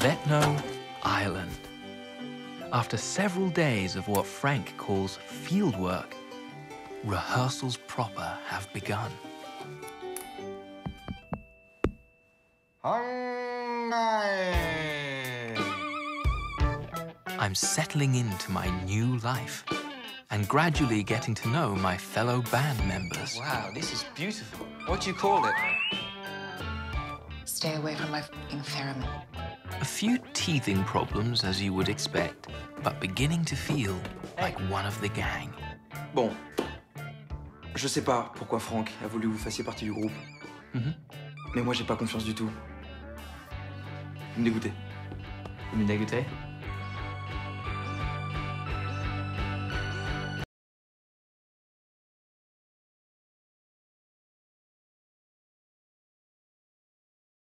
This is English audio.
Vetno Island. After several days of what Frank calls field work, rehearsals proper have begun. I'm settling into my new life and gradually getting to know my fellow band members. Wow, this is beautiful. What do you call it? Stay away from my f***ing theremin. A few teething problems, as you would expect, but beginning to feel like one of the gang. Bon, je sais pas pourquoi Frank a voulu que vous fassiez partie du groupe. Mais moi, j'ai pas confiance du tout. Vous me dégoûtez. Vous me dégoûtez?